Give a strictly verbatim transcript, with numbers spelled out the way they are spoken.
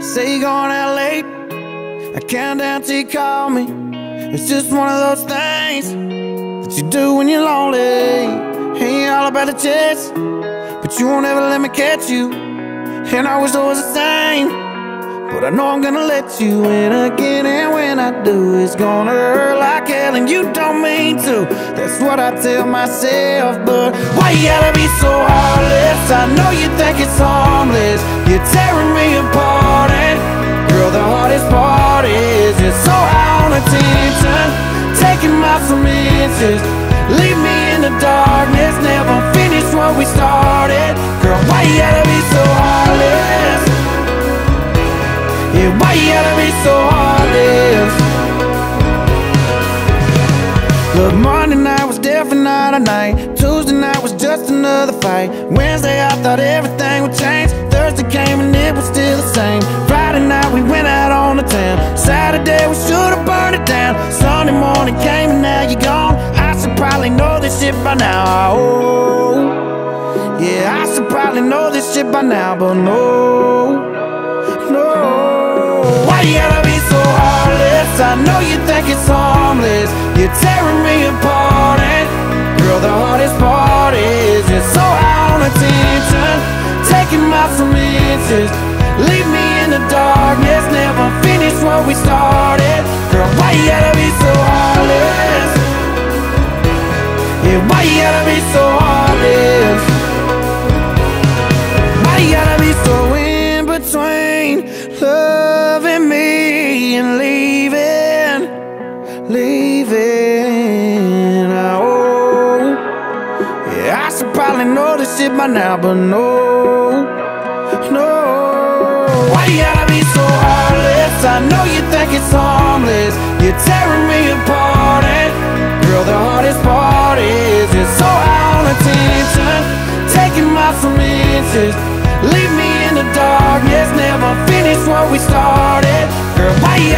say you're going out late, I count down till you call me. It's just one of those things that you do when you're lonely. Ain't all about the chase, but you won't ever let me catch you. And I wish I was the same, but I know I'm gonna let you in again. And when I do, it's gonna hurt like hell, and you don't mean to. That's what I tell myself. But why you gotta be so heartless? I know you think it's harmless. You're tearing me apart, and girl, the hardest part is you're so high on attention, taking my some inches. Leave me in the darkness, never finish what we started. Girl, why you gotta be so heartless? Yeah, why you gotta be so heartless? Look, Monday night was definitely not a night. Tuesday night was just another fight. Wednesday I thought everything would change. Thursday came and it was still the same. Friday night we went out on the town. Saturday we should've burned it down. Sunday morning came and now you're gone. I should probably know this shit by now. Oh, yeah, I should probably know this shit by now. But no, no. Why you gotta be so heartless? I know you think it's harmless. You're tearing me apart, and girl, the hardest part is you're so high on attention, taking my some inches. Leave me in the darkness, never finish what we started. Girl, why you gotta be so heartless? Yeah, why you gotta be so heartless? Why you gotta be so in between loving me and leaving, leaving? Oh, yeah, I should probably know this shit by now, but no, no. Why you gotta be so heartless? I know you think it's harmless. You're tearing me apart, and girl, the hardest part is you're so high on attention, taking my some inches. Leave me in the darkness, never finish what we started. Girl, why you